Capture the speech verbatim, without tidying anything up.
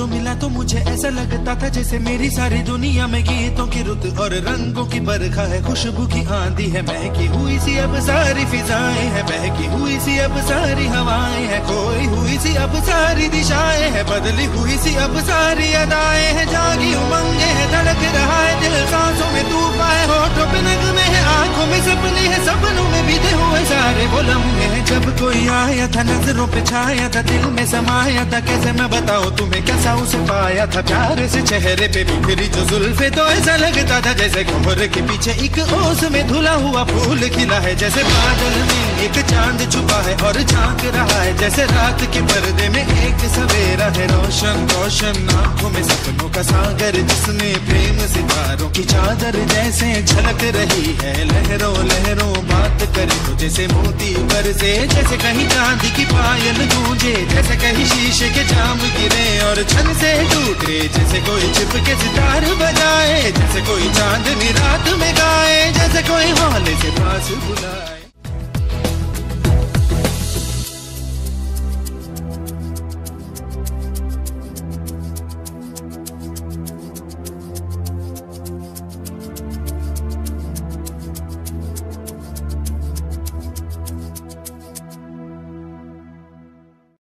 मिला तो मुझे ऐसा लगता था जैसे मेरी सारी दुनिया में गीतों की रुत और रंगों की बरखा है, खुशबू की आंधी है, महकी हुई सी अब सारी फिजाएं है, बहकी हुई सी अब सारी हवाएं है, खोई हुई सी अब सारी दिशाएं है, बदली हुई सी अब सारी अदाएं है, जागी उमंगे है, धड़क रहा है दिल, सांसों में तूफान है, होठों पे नगमे है, आंखों में सपने है, सपनों में बीते हुए सारे वो लम्हे हैं। जब कोई आया था नजरों पे छाया था, दिल में समाया था, कैसे मैं बताऊं तुम्हें कैसा उसे पाया था, प्यार से चेहरे पे बिखरी जो जुल्फे तो ऐसा लगता था जैसे कोहरे के पीछे एक ओस में धुला हुआ फूल खिला है, जैसे बादल में एक चांद छुपा है और झांक रहा है, जैसे रात के पर्दे में एक सवेरा है, रोशन रोशन आंखों में सपनों का सागर, जिसने प्रेम सितारों की चादर जैसे झलक रही है, लहरों लहरों बात करे तो जैसे मोती बरसे, जैसे कहीं चांदी की पायल गूंजे, जैसे कहीं शीशे के जाम गिरे और छन से टूटे, जैसे कोई छिप के सितार बजाए, जैसे कोई चांदनी रात में गाए, जैसे कोई हौले से पास बुलाए।